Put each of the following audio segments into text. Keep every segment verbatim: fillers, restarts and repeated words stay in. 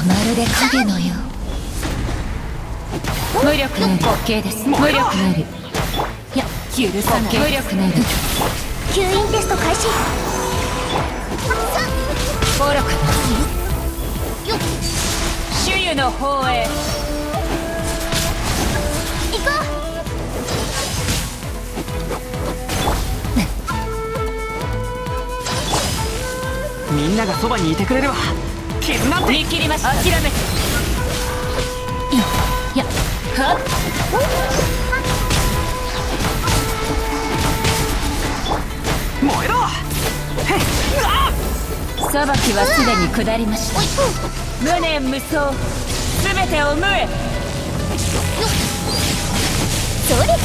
まるで影のよう。無力なる滑稽です。無力なる。いや許さない。無力なる。 吸引テスト開始。 愚かな主湯の方へ行こう。みんながそばにいてくれれば傷なんて。 見切りました。諦めて。いやはっ燃えろ。へっ裁きはすでに下りました。無念無双すべてを無へ。 それ。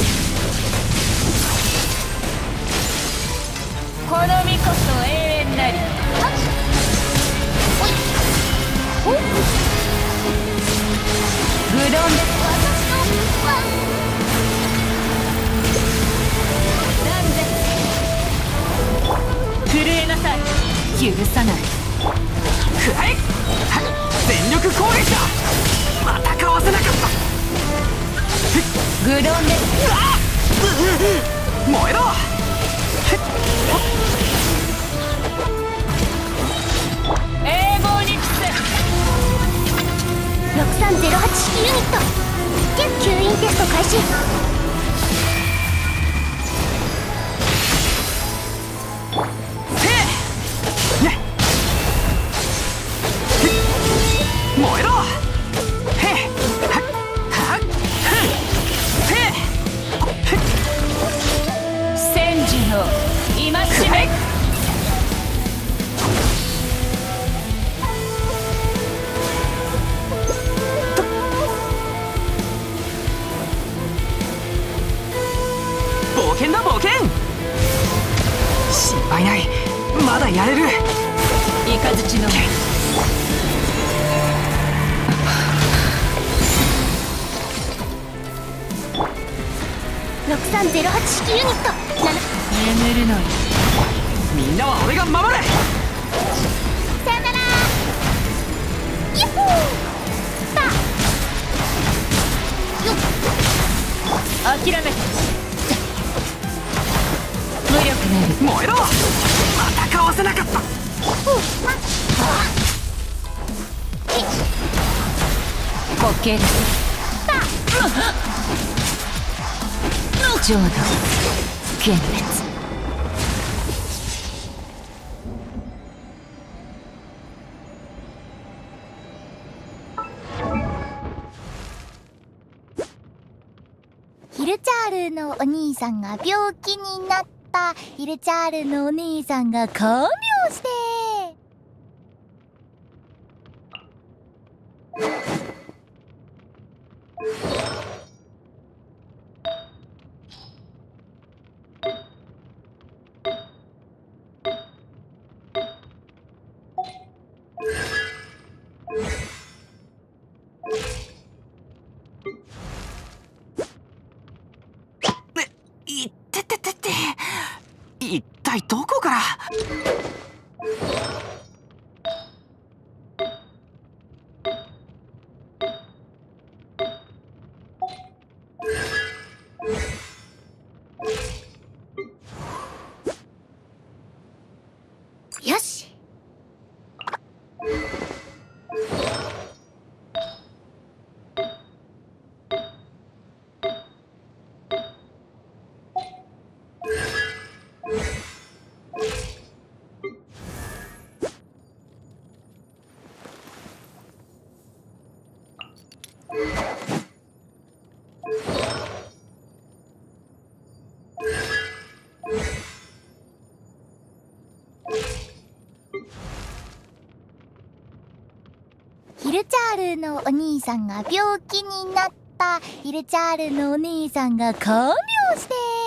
この身こそ永遠なり。愚鈍です。震えなさい。許さない。 くらえ。全力攻撃だ。またかわせなかった。 愚鈍です。 燃えろ。 永劫に伏せ。 ろくさんゼロはち式ユニット吸引テスト開始。 燃えろ。 戦時の戒め。 冒険だ冒険。心配ない。まだやれる。 雷のろくさんゼロはち式ユニット眠るのよ。 みんなは俺が守れ。 さよなら。ユッホーパー。 諦めて。無力なる。 燃えろ。またかわせなかった。 滑稽です。浄土幻滅。 ヒルチャールのお兄さんが病気になった。ヒルチャールのお兄さんが看病して。 いってててて。一体どこから。 よし。ヒルチャールのお兄さんが病気になった。ヒルチャールのお兄さんが看病して。